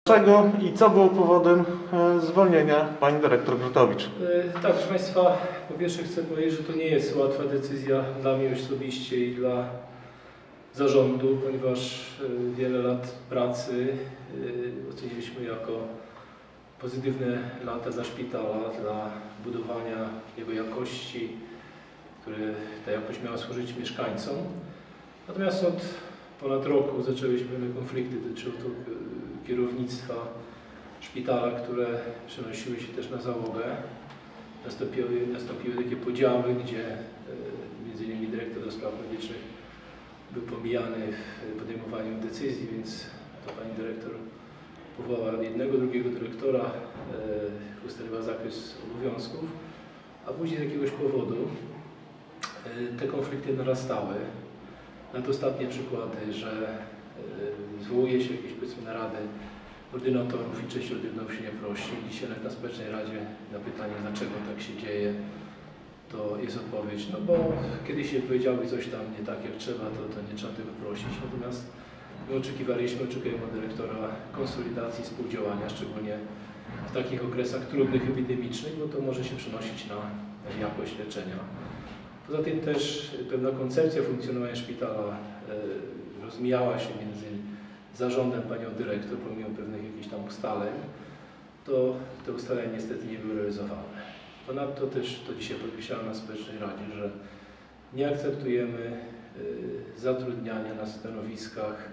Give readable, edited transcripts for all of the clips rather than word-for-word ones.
Dlaczego i co było powodem zwolnienia pani dyrektor Grutowicz? Tak, proszę Państwa, po pierwsze chcę powiedzieć, że to nie jest łatwa decyzja dla mnie osobiście i dla zarządu, ponieważ wiele lat pracy oceniliśmy jako pozytywne lata dla szpitala, dla budowania jego jakości, które ta jakość miała służyć mieszkańcom. Natomiast od ponad roku zaczęłyśmy konflikty, dotyczyły to kierownictwa szpitala, które przenosiły się też na załogę. Nastąpiły takie podziały, gdzie m.in. dyrektor do spraw medycznych był pomijany w podejmowaniu decyzji, więc to pani dyrektor powołała jednego, drugiego dyrektora, ustaliła zakres obowiązków, a później z jakiegoś powodu te konflikty narastały. Nawet ostatnie przykłady, że zwołuje się jakieś, powiedzmy, narady ordynatorów i część ordynatorów się nie prosi. Dzisiaj na Społecznej Radzie na pytanie, dlaczego tak się dzieje, to jest odpowiedź, no bo kiedy się powiedziały coś tam nie tak jak trzeba, to nie trzeba tego prosić. Natomiast my oczekujemy od dyrektora konsolidacji współdziałania, szczególnie w takich okresach trudnych, epidemicznych, bo to może się przenosić na jakość leczenia. Poza tym też pewna koncepcja funkcjonowania szpitala rozmijała się między zarządem panią dyrektor, pomimo pewnych jakichś tam ustaleń, to te ustalenia niestety nie były realizowane. Ponadto też to dzisiaj podkreślałem na Społecznej Radzie, że nie akceptujemy zatrudniania na stanowiskach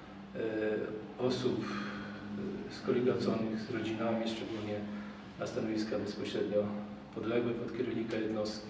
osób skoligaconych z rodzinami, szczególnie na stanowiska bezpośrednio podległe pod kierownika jednostki.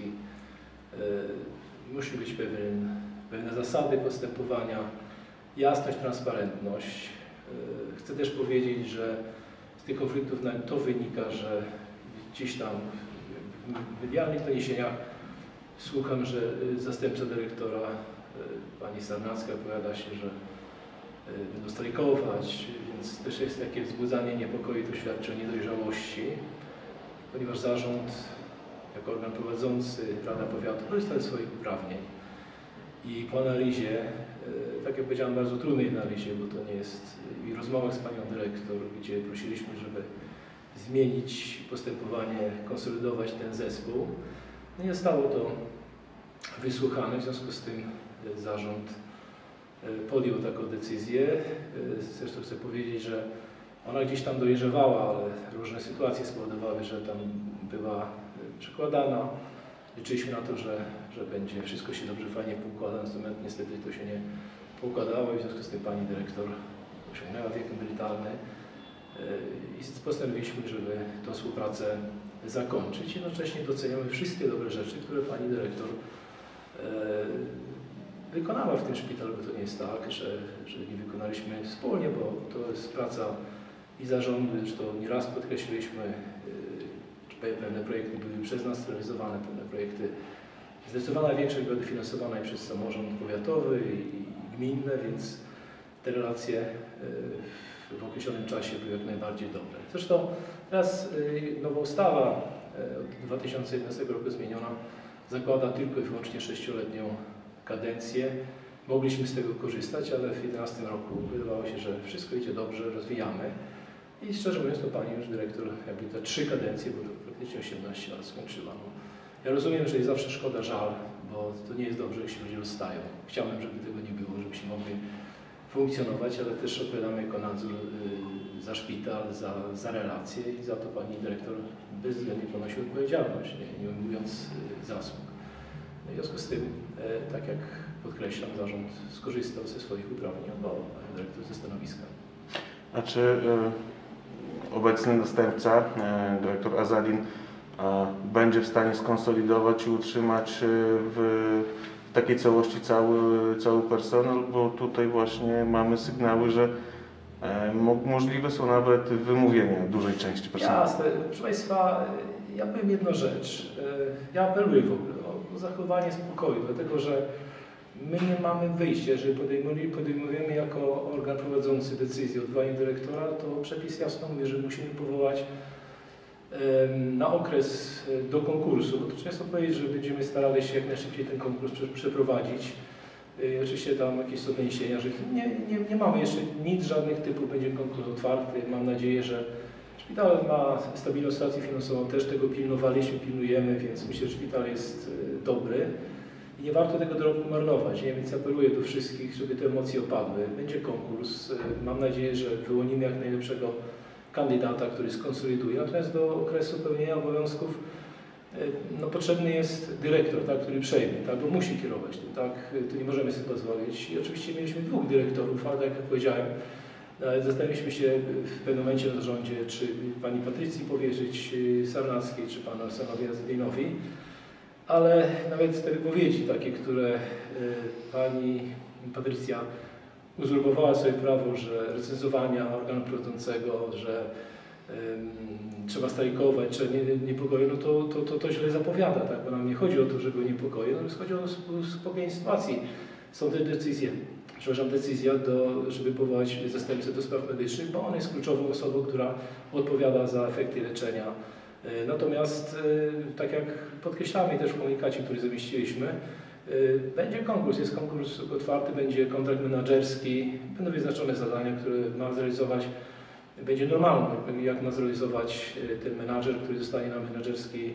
Musi być pewne zasady postępowania, jasność, transparentność. Chcę też powiedzieć, że z tych konfliktów nawet to wynika, że gdzieś tam w medialnych doniesieniach słucham, że zastępca dyrektora, pani Sarnacka, opowiada się, że będą strajkować, więc też jest takie wzbudzanie niepokoju, to świadczy o niedojrzałości, ponieważ zarząd jako organ prowadzący, Rada Powiatu korzysta ze swoich uprawnień i po analizie, tak jak powiedziałem, bardzo trudnej analizie, bo to nie jest, i rozmowach z panią dyrektor, gdzie prosiliśmy, żeby zmienić postępowanie, konsolidować ten zespół, no nie zostało to wysłuchane, w związku z tym zarząd podjął taką decyzję. Zresztą chcę powiedzieć, że ona gdzieś tam dojrzewała, ale różne sytuacje spowodowały, że tam była przekładana. Liczyliśmy na to, że będzie wszystko się dobrze, fajnie poukłada, natomiast niestety to się nie poukładało i w związku z tym pani dyrektor osiągnęła wiek emerytalny i postanowiliśmy, żeby tę współpracę zakończyć. Jednocześnie doceniamy wszystkie dobre rzeczy, które pani dyrektor wykonała w tym szpitalu, bo to nie jest tak, że nie wykonaliśmy wspólnie, bo to jest praca i zarządu, zresztą nieraz podkreśliliśmy, pewne projekty były przez nas realizowane, pewne projekty, zdecydowana większość była dofinansowana i przez samorząd powiatowy i gminne, więc te relacje w określonym czasie były jak najbardziej dobre. Zresztą teraz nowa ustawa od 2011 roku zmieniona zakłada tylko i wyłącznie 6-letnią kadencję. Mogliśmy z tego korzystać, ale w 2011 roku wydawało się, że wszystko idzie dobrze, rozwijamy. I szczerze mówiąc, to pani już dyrektor jakby te 3 kadencje, bo to praktycznie 18 lat skończyła. No, ja rozumiem, że jest zawsze szkoda, żal, bo to nie jest dobrze, jeśli ludzie rozstają. Chciałbym, żeby tego nie było, żebyśmy mogli funkcjonować, ale też odpowiadamy jako nadzór za szpital, za relacje i za to pani dyrektor bezwzględnie ponosi odpowiedzialność, nie ujmując zasług. No, w związku z tym, tak jak podkreślam, zarząd skorzystał ze swoich uprawnień, odwołał panią dyrektor ze stanowiska. A czy obecny następca, dyrektor Azadin, będzie w stanie skonsolidować i utrzymać w takiej całości cały personel, bo tutaj właśnie mamy sygnały, że możliwe są nawet wymówienia dużej części personelu. Jasne. Proszę Państwa, ja powiem jedną rzecz. Ja apeluję w ogóle o zachowanie spokoju, dlatego że my nie mamy wyjścia. Jeżeli podejmujemy jako organ prowadzący decyzję o odwołaniu dyrektora, to przepis jasno mówi, że musimy powołać na okres do konkursu, bo to często powiedzieć, że będziemy starali się jak najszybciej ten konkurs przeprowadzić, Oczywiście tam jakieś są doniesienia, że nie mamy jeszcze nic, żadnych typów, będzie konkurs otwarty. Mam nadzieję, że szpital ma stabilną sytuację finansową, też tego pilnowaliśmy, pilnujemy, więc myślę, że szpital jest dobry i nie warto tego dorobku marnować. Nie? Więc apeluję do wszystkich, żeby te emocje opadły. Będzie konkurs. Mam nadzieję, że wyłonimy jak najlepszego kandydata, który skonsoliduje. Natomiast do okresu pełnienia obowiązków potrzebny jest dyrektor, tak, który przejmie, tak, bo musi kierować tym, tak, tu nie możemy sobie pozwolić. I oczywiście mieliśmy 2 dyrektorów, ale tak jak powiedziałem, zastanawialiśmy się w pewnym momencie na zarządzie, czy pani Patrycji powierzyć Sarnackiej, czy panu Arsenowi Azadinowi, ale nawet te wypowiedzi takie, które pani Patrycja uzurpowała sobie prawo, że recenzowania organu prowadzącego, że trzeba strajkować, trzeba niepokoje, no to źle zapowiada, tak? Bo nam nie chodzi o to, żeby o niepokoje, natomiast chodzi o uspokojenie sytuacji. Są te decyzje, decyzja, żeby powołać zastępcę do spraw medycznych, bo on jest kluczową osobą, która odpowiada za efekty leczenia. Natomiast, tak jak podkreślamy też w komunikacie, który zamieściliśmy, będzie konkurs, jest konkurs otwarty, będzie kontrakt menadżerski, będą wyznaczone zadania, które ma zrealizować. Będzie normalne, jak ma zrealizować ten menadżer, który zostanie na menadżerski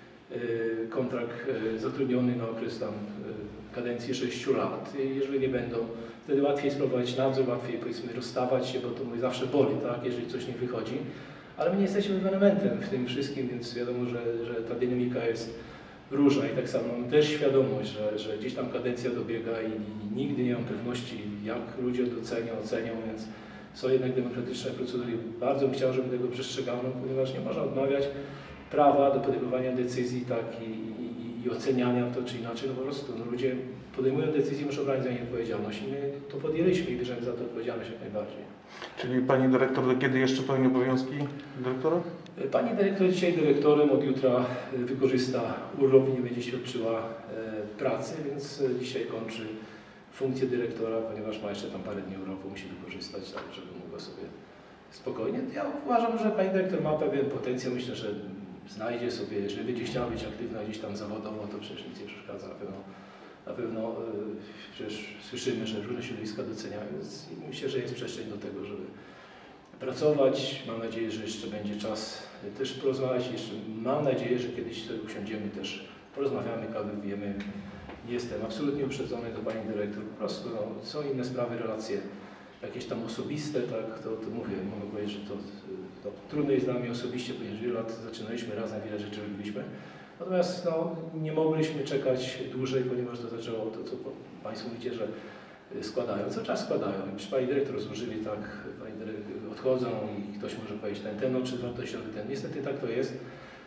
kontrakt zatrudniony na okres tam kadencji 6 lat. Jeżeli nie będą, wtedy łatwiej sprowadzić nadzór, łatwiej powiedzmy rozstawać się, bo to mój zawsze boli, tak, jeżeli coś nie wychodzi. Ale my nie jesteśmy ewenementem w tym wszystkim, więc wiadomo, że ta dynamika jest różna i tak samo mamy też świadomość, że gdzieś tam kadencja dobiega i nigdy nie mam pewności, jak ludzie ocenią, więc są jednak demokratyczne procedury. Bardzo bym chciał, żeby tego przestrzegano, ponieważ nie można odmawiać prawa do podejmowania decyzji tak, i oceniania to czy inaczej. No po prostu ludzie podejmują decyzje, muszą brać za nie odpowiedzialność i my to podjęliśmy i bierzemy za to odpowiedzialność jak najbardziej. Czyli pani dyrektor do kiedy jeszcze pełni obowiązki dyrektora? Pani dyrektor dzisiaj dyrektorem, od jutra wykorzysta urlop i nie będzie świadczyła pracy, więc dzisiaj kończy funkcję dyrektora, ponieważ ma jeszcze tam parę dni urlopu, musi wykorzystać, tak, żeby mogła sobie spokojnie. Ja uważam, że pani dyrektor ma pewien potencjał, myślę, że znajdzie sobie, jeżeli będzie chciała być aktywna gdzieś tam zawodowo, to przecież nic nie przeszkadza. Na pewno przecież słyszymy, że różne środowiska doceniają, więc myślę, że jest przestrzeń do tego, żeby pracować. Mam nadzieję, że jeszcze będzie czas też porozmawiać. Jeszcze mam nadzieję, że kiedyś sobie usiądziemy też, porozmawiamy, kawę wyjemy. Nie jestem absolutnie uprzedzony do pani dyrektor, po prostu są inne sprawy, relacje jakieś tam osobiste, tak, to mówię, mogę powiedzieć, że to trudno jest dla mnie osobiście, ponieważ wiele lat zaczynaliśmy razem, wiele rzeczy robiliśmy. Natomiast nie mogliśmy czekać dłużej, ponieważ to zaczęło to, co państwo mówicie, że składają, cały czas składają. I przy pani dyrektor złożyli tak, pani dyrektor odchodzą i ktoś może powiedzieć ten czy wartościowy ten. Niestety tak to jest,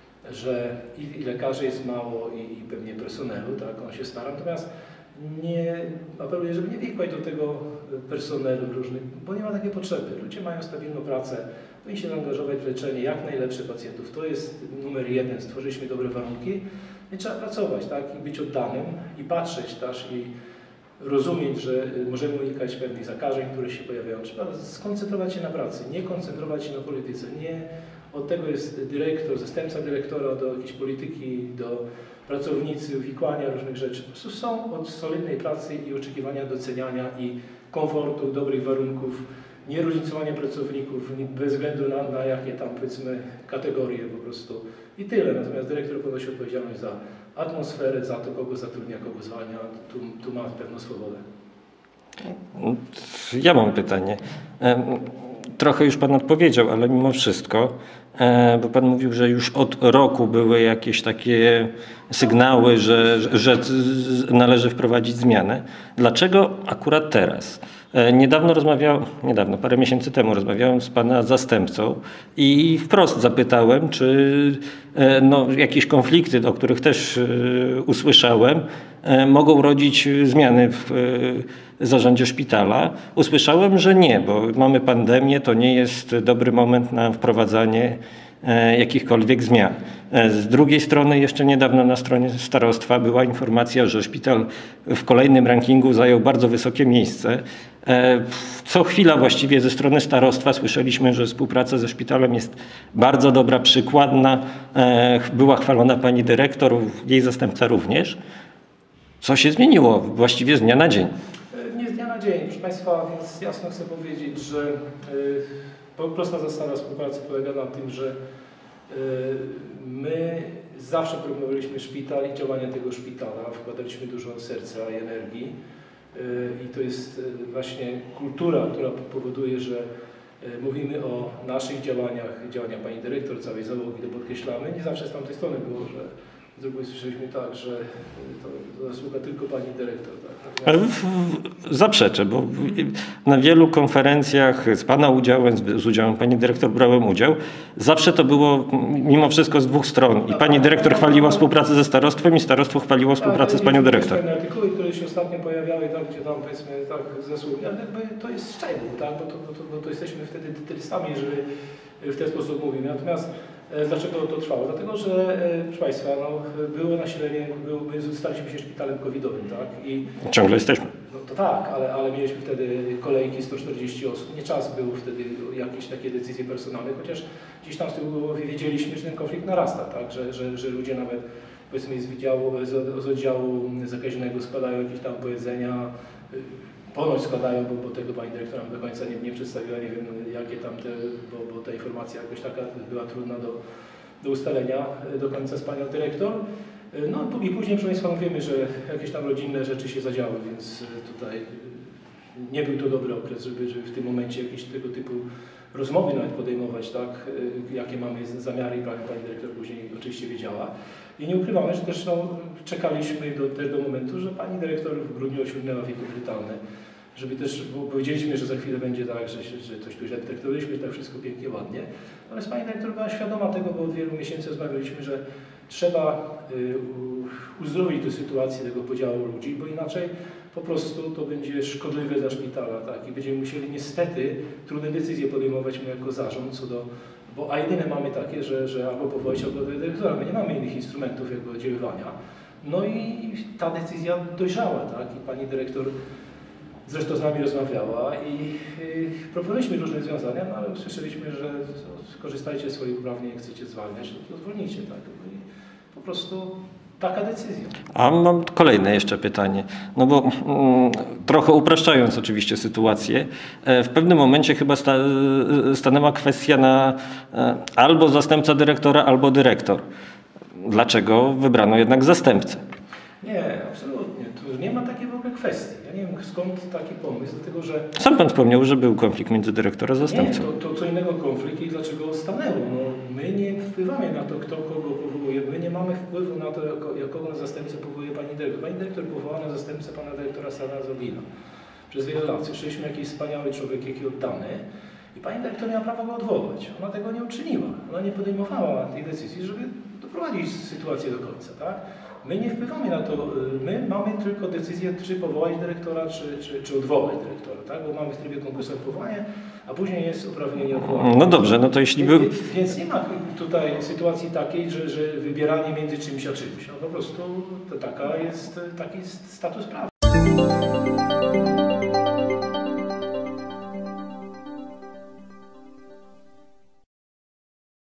że i lekarzy jest mało i pewnie personelu, tak, on się stara, natomiast nie apeluję, żeby nie wikłać do tego personelu różnych, bo nie ma takiej potrzeby. Ludzie mają stabilną pracę, powinni się zaangażować w leczenie jak najlepszych pacjentów. To jest numer 1, stworzyliśmy dobre warunki i trzeba pracować, tak, i być oddanym i patrzeć też i rozumieć, że możemy unikać pewnych zakażeń, które się pojawiają. Trzeba skoncentrować się na pracy, nie koncentrować się na polityce. Nie od tego jest dyrektor, zastępca dyrektora, do jakiejś polityki, do pracownicy, uwikłania różnych rzeczy. Po prostu są od solidnej pracy i oczekiwania doceniania i komfortu, dobrych warunków, nieróżnicowania pracowników bez względu na jakie tam powiedzmy kategorie po prostu i tyle. Natomiast dyrektor ponosi odpowiedzialność za atmosferę, za to, kogo zatrudnia, kogo zwalnia. Tu ma pewną swobodę. Ja mam pytanie. Trochę już Pan odpowiedział, ale mimo wszystko, bo Pan mówił, że już od roku były jakieś takie sygnały, że należy wprowadzić zmianę. Dlaczego akurat teraz? Parę miesięcy temu rozmawiałem z Pana zastępcą i wprost zapytałem, czy jakieś konflikty, o których też usłyszałem, mogą rodzić zmiany w zarządzie szpitala. Usłyszałem, że nie, bo mamy pandemię, to nie jest dobry moment na wprowadzanie jakichkolwiek zmian. Z drugiej strony jeszcze niedawno na stronie starostwa była informacja, że szpital w kolejnym rankingu zajął bardzo wysokie miejsce. Co chwila właściwie ze strony starostwa słyszeliśmy, że współpraca ze szpitalem jest bardzo dobra, przykładna. Była chwalona pani dyrektor, jej zastępca również. Co się zmieniło właściwie z dnia na dzień? Nie z dnia na dzień, proszę Państwa, więc jasno chcę powiedzieć, że prosta zasada współpracy polega na tym, że my zawsze proponowaliśmy szpital i działania tego szpitala, wkładaliśmy dużo serca i energii i to jest właśnie kultura, która powoduje, że mówimy o naszych działaniach Pani Dyrektor, całej załogi, to podkreślamy. Nie zawsze z tamtej strony było, że z drugiej słyszeliśmy tak, że to zasługa tylko Pani Dyrektor. Tak? Ale zaprzeczę, bo na wielu konferencjach z Pana udziałem, z udziałem Pani Dyrektor brałem udział. Zawsze to było mimo wszystko z dwóch stron. I Pani Dyrektor chwaliła współpracę ze starostwem i starostwo chwaliło współpracę z Panią Dyrektor. Te artykuły, które się ostatnio pojawiały, tak, gdzie tam powiedzmy tak zasługi, ale jakby to jest szczegół, tak? Bo to jesteśmy wtedy detalistami, jeżeli w ten sposób mówimy. Natomiast dlaczego to trwało? Dlatego, że proszę Państwa, było nasilenie, staliśmy się szpitalem covidowym, tak? I Ciągle jesteśmy. no to tak, ale mieliśmy wtedy kolejki 140 osób. Nie czas był wtedy jakieś takie decyzje personalne, chociaż gdzieś tam z tyłu głowy wiedzieliśmy, że ten konflikt narasta, tak? Że ludzie nawet powiedzmy z oddziału zakaźnego składają jakieś tam powiedzenia, ponoć składają, bo tego Pani Dyrektora do końca nie przedstawiła, nie wiem jakie tam bo ta informacja jakoś taka była trudna do ustalenia do końca z Panią Dyrektor. No i później, proszę Państwa, wiemy, że jakieś tam rodzinne rzeczy się zadziały, więc tutaj nie był to dobry okres, żeby w tym momencie jakieś tego typu rozmowy nawet podejmować, tak, jakie mamy zamiary i Pani Dyrektor później oczywiście wiedziała. I nie ukrywamy, że też czekaliśmy do momentu, że Pani Dyrektor w grudniu osiągnęła wiek emerytalny, żeby też, bo powiedzieliśmy, że za chwilę będzie tak, że coś tu źle dyrektorowaliśmy, tak wszystko pięknie, ładnie. Natomiast Pani Dyrektor była świadoma tego, bo od wielu miesięcy rozmawialiśmy, że trzeba uzdrowić tę sytuację tego podziału ludzi, bo inaczej po prostu to będzie szkodliwe dla szpitala, tak? I będziemy musieli niestety trudne decyzje podejmować my jako zarząd, a jedyne mamy takie, że albo powołać, albo dyrektora. My nie mamy innych instrumentów jego oddziaływania. No i ta decyzja dojrzała, tak? I Pani Dyrektor zresztą z nami rozmawiała i proponowaliśmy różne rozwiązania, no ale usłyszeliśmy, że skorzystajcie z swoich uprawnień, jak chcecie zwalniać, to zwolnijcie, tak? I po prostu taka decyzja. A mam kolejne jeszcze pytanie, no bo trochę upraszczając oczywiście sytuację, w pewnym momencie chyba stanęła kwestia na albo zastępca dyrektora, albo dyrektor. Dlaczego wybrano jednak zastępcę? Nie, absolutnie. Tu nie ma takiej w ogóle kwestii. Ja nie wiem skąd taki pomysł, dlatego że... Sam Pan wspomniał, że był konflikt między dyrektorem a zastępcą. Nie, to co innego konflikt i dlaczego stanęło. No, my nie wpływamy na to, kto kogo powołuje. My nie mamy wpływu na to, kogo na zastępcę powołuje Pani Dyrektor. Pani Dyrektor powołała na zastępcę Pana Dyrektora Stana Zolina. Przez wiele lat słyszeliśmy jakiś wspaniały człowiek, jaki oddany. I Pani Dyrektor miała prawo go odwołać. Ona tego nie uczyniła. Ona nie podejmowała tej decyzji, żeby doprowadzić sytuację do końca, tak? My nie wpływamy na to, my mamy tylko decyzję, czy powołać dyrektora, czy odwołać dyrektora, tak? Bo mamy w trybie konkursu powołanie, a później jest uprawnienie odwołania. No dobrze, no to jeśli był... Więc nie ma tutaj sytuacji takiej, że wybieranie między czymś a czymś. No po prostu to taki jest status prawny.